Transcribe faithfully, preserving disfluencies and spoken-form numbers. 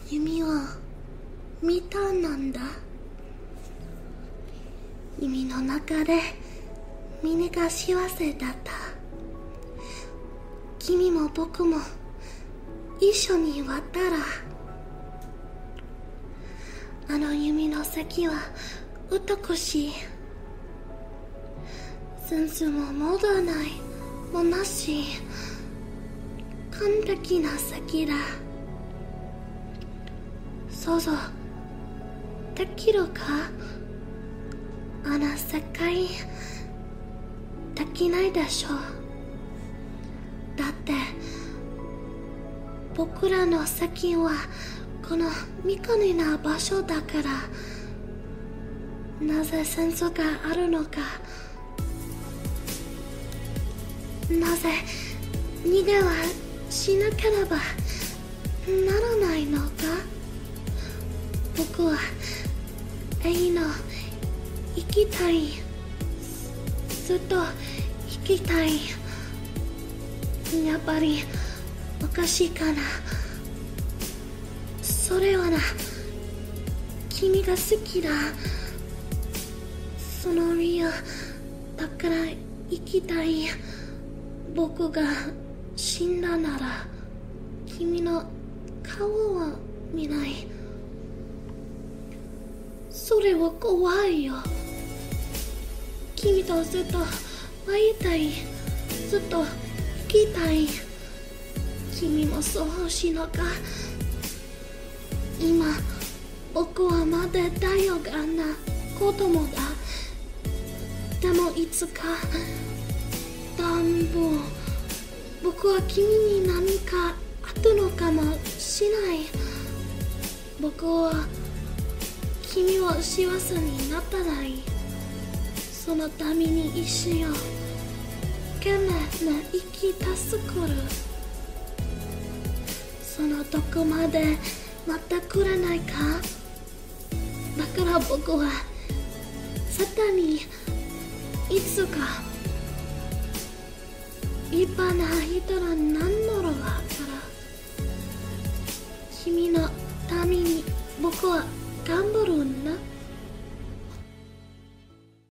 夢を見たなんだ。夢の中でみんなが幸せだった。君も僕も一緒に渡ら。あの夢の先は美しい。センスも戻らないもなし、完璧な先だ。想像できるか？あの世界できないでしょ。だって僕らの先はこの未可能な場所だから。なぜ戦争があるのか、なぜ逃げはしなければならないのか。僕は永遠の生きたい、ずっと生きたい。やっぱりおかしいかな。それはな、君が好きだ。その理由だから生きたい。僕が死んだなら君の顔は見ない。それは怖いよ。君とずっと会いたい、ずっと生きたい。君もそうしのか。今僕はまだ大よがな子供だ。でもいつか暖房、僕は君に何かあったのかもしない。僕は君を幸せになったらいい。そのために一生懸命な生きたすくる。そのどこまで待ってくれないか。だから僕は絶対にいつか立派な人らなんだろうから。君のために僕は頑張るんだ。